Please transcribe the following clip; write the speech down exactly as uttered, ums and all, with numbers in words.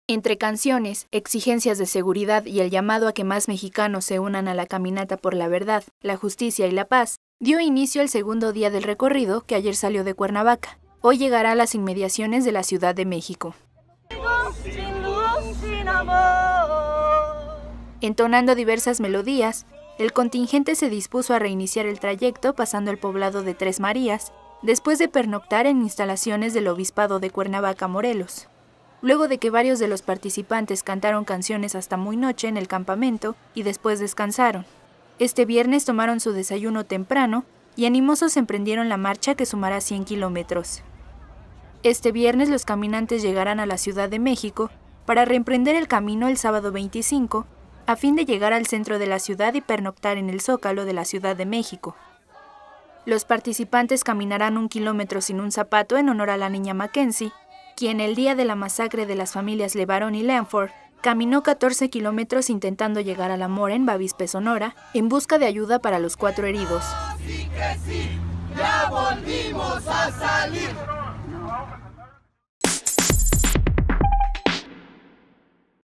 Entre canciones, exigencias de seguridad y el llamado a que más mexicanos se unan a la caminata por la verdad, la justicia y la paz, dio inicio el segundo día del recorrido que ayer salió de Cuernavaca. Hoy llegará a las inmediaciones de la Ciudad de México. Sin luz, sin amor. Entonando diversas melodías, el contingente se dispuso a reiniciar el trayecto pasando el poblado de Tres Marías, después de pernoctar en instalaciones del Obispado de Cuernavaca, Morelos. Luego de que varios de los participantes cantaron canciones hasta muy noche en el campamento y después descansaron. Este viernes tomaron su desayuno temprano y animosos emprendieron la marcha que sumará cien kilómetros. Este viernes los caminantes llegarán a la Ciudad de México para reemprender el camino el sábado veinticinco, a fin de llegar al centro de la ciudad y pernoctar en el Zócalo de la Ciudad de México. Los participantes caminarán un kilómetro sin un zapato en honor a la niña Mackenzie, quien el día de la masacre de las familias Levarón y Lanford caminó catorce kilómetros intentando llegar a La Mora en Bavispe, Sonora, en busca de ayuda para los cuatro heridos. Sí que sí, ya volvimos a salir.